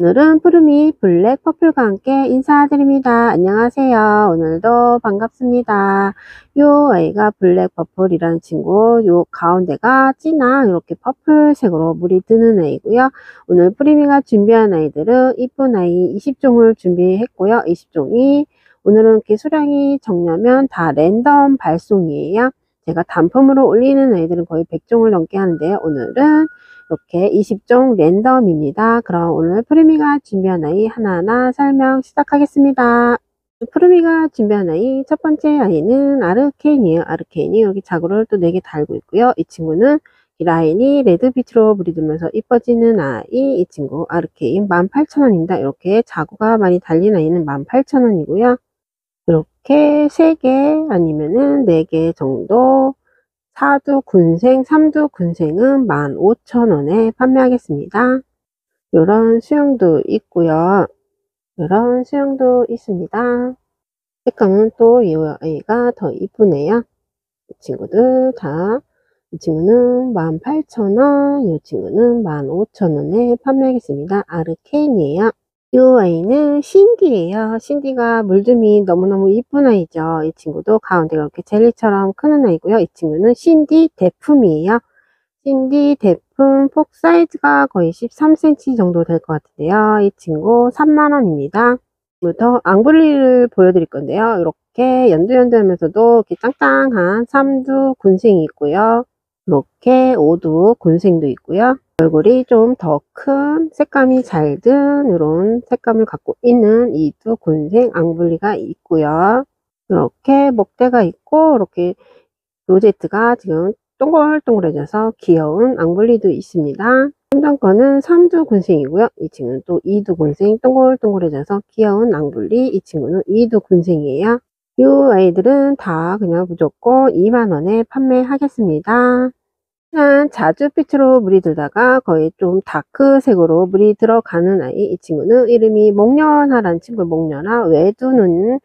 오늘은 푸르미 블랙 퍼플과 함께 인사드립니다. 안녕하세요. 오늘도 반갑습니다. 요 아이가 블랙 퍼플이라는 친구, 요 가운데가 진한 이렇게 퍼플색으로 물이 드는 아이고요. 오늘 푸르미가 준비한 아이들은 이쁜 아이 20종을 준비했고요. 20종이 오늘은 이렇게 수량이 적냐면 다 랜덤 발송이에요. 제가 단품으로 올리는 아이들은 거의 100종을 넘게 하는데요. 오늘은 이렇게 20종 랜덤입니다. 그럼 오늘 푸르미가 준비한 아이 하나하나 설명 시작하겠습니다. 푸르미가 준비한 아이 첫 번째 아이는 아르케인이에요. 아르케인이 여기 자구를 또 4개 달고 있고요. 이 친구는 이 라인이 레드빛으로 물이들면서 이뻐지는 아이, 이 친구 아르케인 18,000원입니다. 이렇게 자구가 많이 달린 아이는 18,000원이고요. 이렇게 3개 아니면은 4개 정도 사두 군생, 삼두 군생은 15,000원에 판매하겠습니다. 이런 수영도 있고요. 이런 수영도 있습니다. 색감은 또 이 아이가 더 이쁘네요. 이 친구들 다, 이 친구는 18,000원, 이 친구는 15,000원에 판매하겠습니다. 아르케인이에요. 이 아이는 신디예요. 신디가 물듬이 너무너무 이쁜 아이죠. 이 친구도 가운데가 이렇게 젤리처럼 크는 아이고요. 이 친구는 신디 대품이에요. 신디 대품 폭 사이즈가 거의 13cm 정도 될 것 같은데요. 이 친구 30,000원입니다. 부터 앙블리를 보여드릴 건데요. 이렇게 연두연두하면서도 이렇게 짱짱한 3두 군생이 있고요. 이렇게 5두 군생도 있고요. 얼굴이 좀 더 큰 색감이 잘 든 이런 색감을 갖고 있는 2두 군생 앙블리가 있고요. 이렇게 목대가 있고 이렇게 로제트가 지금 동글동글해져서 귀여운 앙블리도 있습니다. 좀 거는 3두 군생이고요. 이 친구는 또 2두 군생 동글동글해져서 귀여운 앙블리, 이 친구는 2두 군생이에요. 이 아이들은 다 그냥 무조건 2만원에 판매하겠습니다. 그냥 자주빛으로 물이 들다가 거의 좀 다크색으로 물이 들어가는 아이, 이 친구는 이름이 목련화라는 친구, 목련화 외두는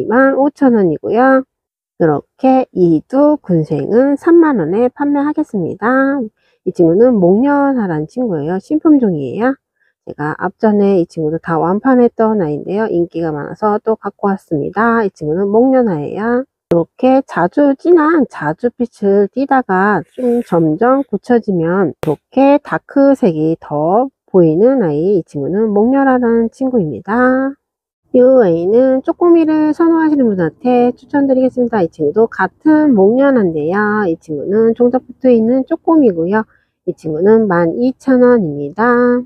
25,000원이고요. 이렇게 2두 군생은 3만원에 판매하겠습니다. 이 친구는 목련화라는 친구예요. 신품종이에요. 제가 앞전에 이 친구도 다 완판했던 아이인데요. 인기가 많아서 또 갖고 왔습니다. 이 친구는 목련화예요. 이렇게 진한 자주빛을 띠다가 좀 점점 굳혀지면 이렇게 다크색이 더 보이는 아이, 이 친구는 목련화라는 친구입니다. 이 아이는 쪼꼬미를 선호하시는 분한테 추천드리겠습니다. 이 친구도 같은 목련화인데요. 이 친구는 종잡 붙어 있는 쪼꼬미고요. 이 친구는 12,000원입니다.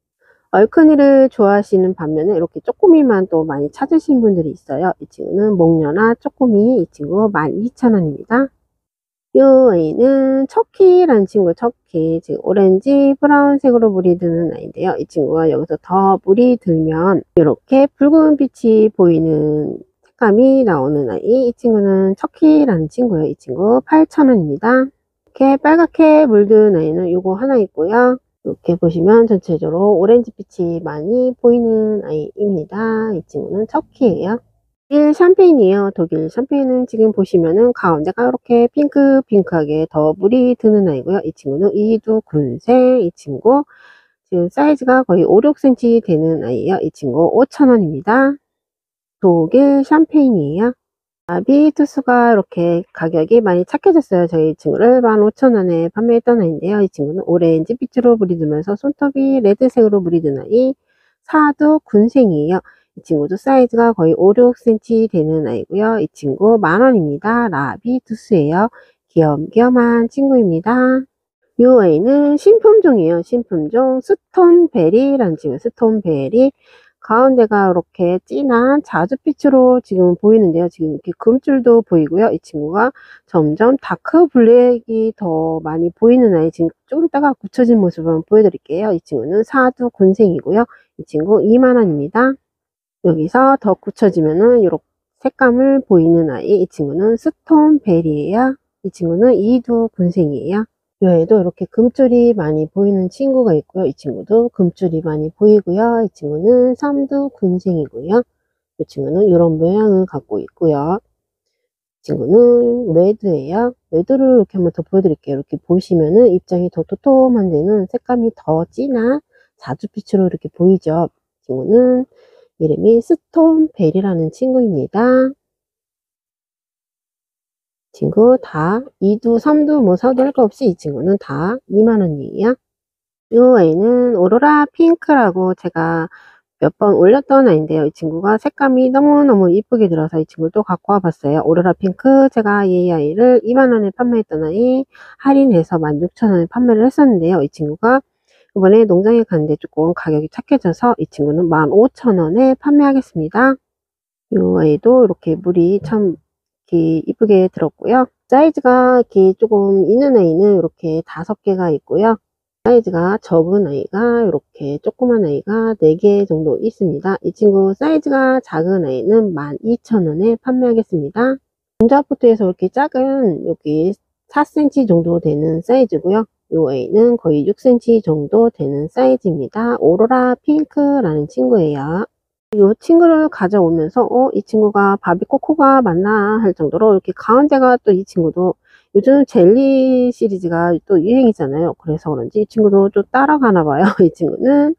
얼큰이를 좋아하시는 반면에 이렇게 쪼꼬미만 또 많이 찾으신 분들이 있어요. 이 친구는 목련화 쪼꼬미, 이 친구 12,000원입니다. 이 아이는 척키라는 친구, 척키. 지금 오렌지 브라운색으로 물이 드는 아이인데요. 이 친구가 여기서 더 물이 들면 이렇게 붉은 빛이 보이는 색감이 나오는 아이. 이 친구는 척키라는 친구예요. 이 친구 8,000원입니다. 이렇게 빨갛게 물든 아이는 이거 하나 있고요. 이렇게 보시면 전체적으로 오렌지 빛이 많이 보이는 아이입니다. 이 친구는 척키예요. 독일 샴페인이에요. 독일 샴페인은 지금 보시면은 가운데가 이렇게 핑크하게 더 물이 드는 아이고요. 이 친구는 2두 군생, 이 친구 지금 사이즈가 거의 5, 6cm 되는 아이예요. 이 친구 5,000원입니다. 독일 샴페인이에요. 나비투스가 이렇게 가격이 많이 착해졌어요. 저희 친구를 15,000원에 판매했던 아이인데요. 이 친구는 오렌지 빛으로 물이 들면서 손톱이 레드색으로 물이 든 아이, 4두 군생이에요. 이 친구도 사이즈가 거의 5, 6cm 되는 아이고요. 이 친구 만원입니다. 라비투스예요. 귀염귀염한 친구입니다. 이 아이는 신품종이에요. 신품종 스톤베리라는 친구, 스톤베리. 가운데가 이렇게 진한 자주빛으로 지금 보이는데요. 지금 이렇게 금줄도 보이고요. 이 친구가 점점 다크 블랙이 더 많이 보이는 아이, 지금 좀 이따가 굳혀진 모습을 한번 보여드릴게요. 이 친구는 4두 군생이고요. 이 친구 2만원입니다. 여기서 더 굳혀지면은 이렇게 색감을 보이는 아이, 이 친구는 스톤베리예요. 이 친구는 2두 군생이에요. 이 아이도 이렇게 금줄이 많이 보이는 친구가 있고요. 이 친구도 금줄이 많이 보이고요. 이 친구는 3두 군생이고요. 이 친구는 이런 모양을 갖고 있고요. 이 친구는 레드예요. 레드를 이렇게 한번 더 보여드릴게요. 이렇게 보시면은 입장이 더 도톰한 데는 색감이 더 진한 자주빛으로 이렇게 보이죠. 친구는 이름이 스톤벨이라는 친구입니다. 친구 다 2두, 3두, 뭐 4두 할 거 없이 이 친구는 다 2만원이에요. 이 아이는 오로라 핑크라고 제가 몇 번 올렸던 아이인데요. 이 친구가 색감이 너무너무 이쁘게 들어서 이 친구를 또 갖고 와봤어요. 오로라 핑크, 제가 이 아이를 2만원에 판매했던 아이 할인해서 16,000원에 판매를 했었는데요. 이 친구가 이번에 농장에 갔는데 조금 가격이 착해져서 이 친구는 15,000원에 판매하겠습니다. 이 아이도 이렇게 물이 참 이렇게 이쁘게 들었고요. 사이즈가 이렇게 조금 있는 아이는 이렇게 5개가 있고요. 사이즈가 적은 아이가 이렇게 조그만 아이가 4개 정도 있습니다. 이 친구 사이즈가 작은 아이는 12,000원에 판매하겠습니다. 종자포트에서 이렇게 작은 여기 4cm 정도 되는 사이즈고요. 이 아이는 거의 6cm 정도 되는 사이즈입니다. 오로라 핑크라는 친구예요. 이 친구를 가져오면서 이 친구가 바비코코가 맞나 할 정도로 이렇게 가운데가 또 이 친구도 요즘 젤리 시리즈가 또 유행이잖아요. 그래서 그런지 이 친구도 좀 따라가나 봐요. 이 친구는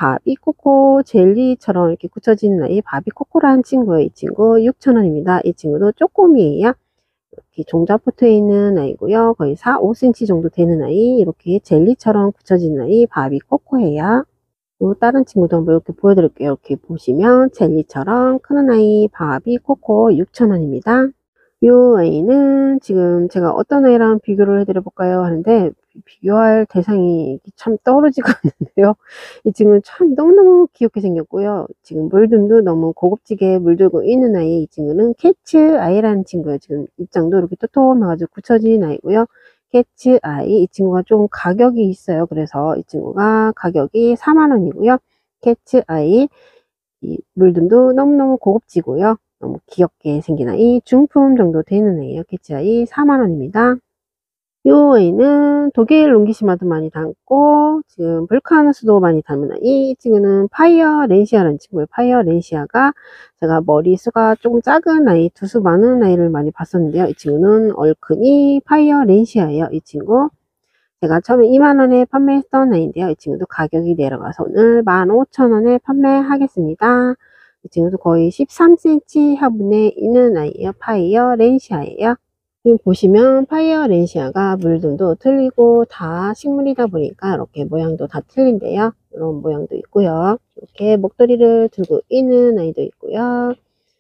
바비코코 젤리처럼 이렇게 굳혀지는 아이 바비코코라는 친구예요. 이 친구 6,000원입니다. 이 친구도 쪼꼬미예요. 이렇게 종자포트에 있는 아이고요. 거의 4, 5cm 정도 되는 아이, 이렇게 젤리처럼 굳혀지는 아이 바비코코예요. 또 다른 친구도 한번 이렇게 보여드릴게요. 이렇게 보시면 젤리처럼 크는 아이 바비코코 6,000원입니다. 이 아이는 지금 제가 어떤 아이랑 비교를 해드려 볼까요 하는데 비교할 대상이 참 떠오르지가 않는데요. 이 친구는 참 너무너무 귀엽게 생겼고요. 지금 물듬도 너무 고급지게 물들고 있는 아이. 이 친구는 캐츠 아이라는 친구예요. 지금 입장도 이렇게 토톰해가지고 굳혀진 아이고요. 캐츠 아이. 이 친구가 좀 가격이 있어요. 그래서 이 친구가 가격이 4만원이고요. 캐츠 아이. 이 물듬도 너무너무 고급지고요. 너무 귀엽게 생긴 아이, 중품 정도 되는 아이예요. 캐치아이 4만원입니다. 이 아이는 독일 롱기시마도 많이 닮고 지금 불카누스도 많이 닮은 아이. 이 친구는 파이어 렌시아라는 친구예요. 파이어 렌시아가 제가 머리수가 조금 작은 아이, 두수 많은 아이를 많이 봤었는데요. 이 친구는 얼큰이 파이어 렌시아예요. 이 친구 제가 처음에 2만원에 판매했던 아이인데요. 이 친구도 가격이 내려가서 오늘 15,000원에 판매하겠습니다. 이 친구도 거의 13cm 화분에 있는 아이예요. 파이어 렌시아예요. 지금 보시면 파이어 렌시아가 물등도 틀리고 다 식물이다 보니까 이렇게 모양도 다 틀린데요. 이런 모양도 있고요. 이렇게 목도리를 들고 있는 아이도 있고요.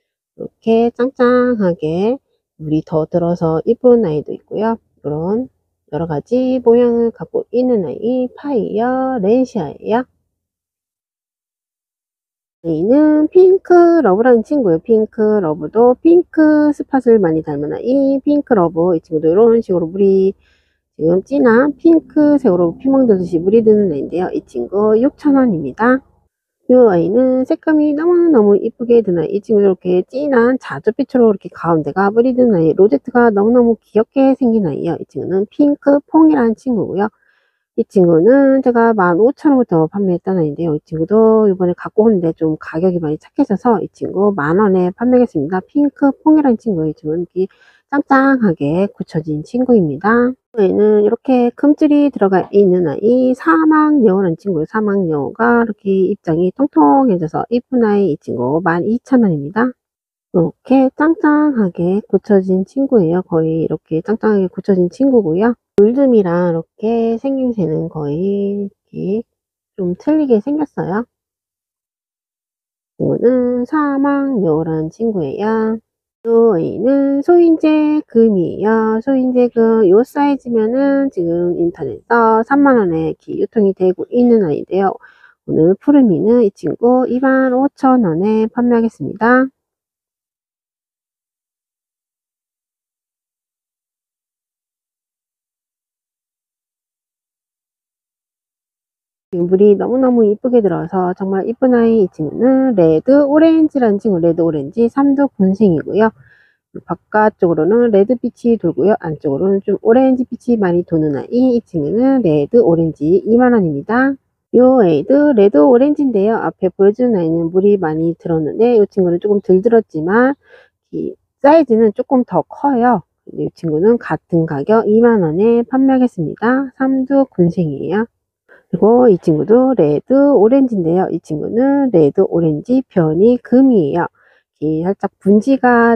이렇게 짱짱하게 물이 더 들어서 이쁜 아이도 있고요. 이런 여러가지 모양을 갖고 있는 아이 파이어 렌시아예요. 아이는 핑크 러브라는 친구예요. 핑크 러브도 핑크 스팟을 많이 닮은 아이 핑크 러브. 이 친구도 이런 식으로 물이 지금 진한 핑크색으로 피멍 들듯이 물이 드는 아이인데요. 이 친구 6,000원입니다. 이 아이는 색감이 너무너무 이쁘게 드는 아이. 이 친구 이렇게 진한 자줏빛으로 이렇게 가운데가 물이 드는 아이. 로제트가 너무너무 귀엽게 생긴 아이예요. 이 친구는 핑크 퐁이라는 친구고요. 이 친구는 제가 15,000원부터 판매했던 아이인데요. 이 친구도 이번에 갖고 오는데 좀 가격이 많이 착해져서 이 친구 만원에 판매하겠습니다. 핑크 퐁이라는 친구예요. 이 친구는 이렇게 짱짱하게 굳혀진 친구입니다. 얘는 이렇게 금줄이 들어가 있는 아이 사막여우라는 친구예요. 사막여우가 이렇게 입장이 통통해져서 이쁜 아이. 이 친구 12,000원입니다. 이렇게 짱짱하게 굳혀진 친구예요. 거의 이렇게 짱짱하게 굳혀진 친구고요. 물듬이랑 이렇게 생김새는 거의 이렇게 좀 틀리게 생겼어요. 이거는 사막여우라는 친구예요. 이 아이는 소인재 금이에요. 소인재 금, 요 사이즈면은 지금 인터넷에서 3만원에 이렇게 유통이 되고 있는 아이인데요. 오늘 푸르미는 이 친구 25,000원에 판매하겠습니다. 지금 물이 너무너무 이쁘게 들어서 정말 이쁜 아이. 이 친구는 레드 오렌지라는 친구, 레드 오렌지 3두 군생이고요. 바깥쪽으로는 레드빛이 돌고요. 안쪽으로는 좀 오렌지빛이 많이 도는 아이. 이 친구는 레드 오렌지 2만원입니다. 요 아이도 레드 오렌지인데요. 앞에 보여주는 아이는 물이 많이 들었는데 이 친구는 조금 덜 들었지만 이 사이즈는 조금 더 커요. 이 친구는 같은 가격 2만원에 판매하겠습니다. 3두 군생이에요. 그리고 이 친구도 레드 오렌지인데요. 이 친구는 레드 오렌지 변이 금이에요. 이 살짝 분지가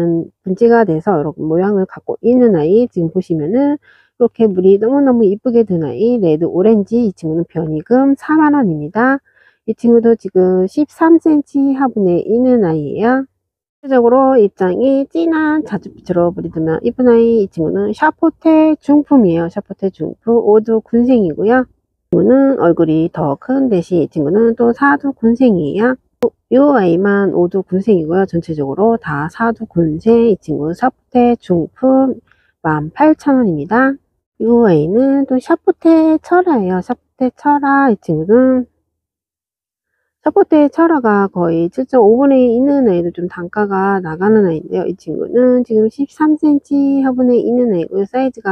돼서 이렇게 모양을 갖고 있는 아이, 지금 보시면은 이렇게 물이 너무너무 이쁘게 든 아이 레드 오렌지, 이 친구는 변이금 4만 원입니다. 이 친구도 지금 13cm 화분에 있는 아이예요. 전체적으로 입장이 진한 자주빛으로 물이 들면 이쁜 아이, 이 친구는 샤포테 중품이에요. 샤포테 중품 오두 군생이고요. 이 친구는 얼굴이 더 큰 대신 이 친구는 또 사두 군생이에요. 이 아이만 오두 군생이고요. 전체적으로 다 사두 군생. 이 친구 샤포테 중품 18,000원입니다. 이 아이는 또 샤포테 철화예요. 샤포테 철화, 이 친구는 샤포테 철화가 거의 7.5분에 있는 아이도 좀 단가가 나가는 아이인데요. 이 친구는 지금 13cm 화분에 있는 아이고요.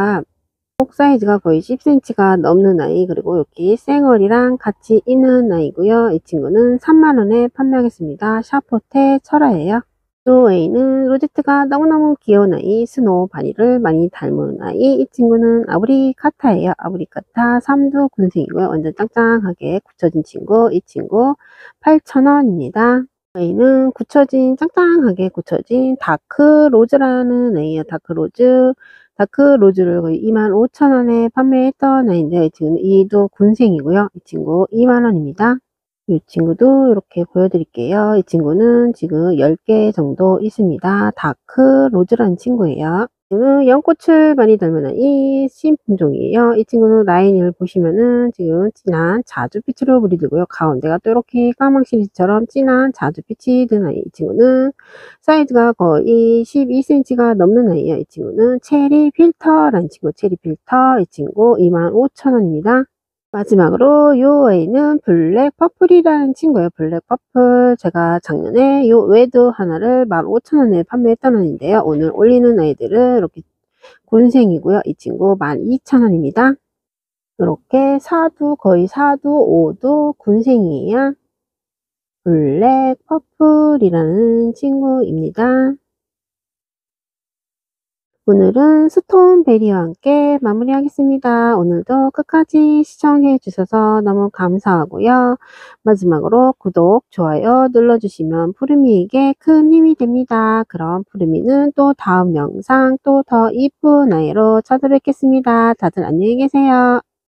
꼭 사이즈가 거의 10cm가 넘는 아이, 그리고 여기 쌩얼이랑 같이 있는 아이고요. 이 친구는 3만 원에 판매하겠습니다. 샤포테 철화예요. 이 아이는 로제트가 너무너무 귀여운 아이, 스노우 바니를 많이 닮은 아이, 이 친구는 아브리카타예요. 아브리카타 3두 군생이고요. 완전 짱짱하게 굳혀진 친구, 이 친구 8,000원입니다. 아이는 짱짱하게 굳혀진 다크 로즈라는 아이예요. 다크 로즈를 거의 25,000원에 판매했던 아이인데, 지금 이도 군생이고요. 이 친구 2만 원입니다. 이 친구도 이렇게 보여드릴게요. 이 친구는 지금 10개 정도 있습니다. 다크 로즈라는 친구예요. 지금 연꽃을 많이 닮은 이 신품종이에요. 이 친구는 라인을 보시면은 지금 진한 자주빛으로 물이들고요. 가운데가 또 이렇게 까망시리처럼 진한 자주빛이 든 아이. 이 친구는 사이즈가 거의 12cm가 넘는 아이예요. 이 친구는 체리 필터라는 친구, 체리 필터. 이 친구 25,000원입니다. 마지막으로 이 아이는 블랙 퍼플이라는 친구예요. 블랙 퍼플. 제가 작년에 요 외도 하나를 15,000원에 판매했던 아이인데요. 오늘 올리는 아이들은 이렇게 군생이고요. 이 친구 12,000원입니다. 이렇게 거의 사두, 오두 군생이에요. 블랙 퍼플이라는 친구입니다. 오늘은 스톤베리와 함께 마무리하겠습니다. 오늘도 끝까지 시청해 주셔서 너무 감사하고요. 마지막으로 구독, 좋아요 눌러주시면 푸르미에게 큰 힘이 됩니다. 그럼 푸르미는 또 다음 영상 또 더 이쁜 아이로 찾아뵙겠습니다. 다들 안녕히 계세요.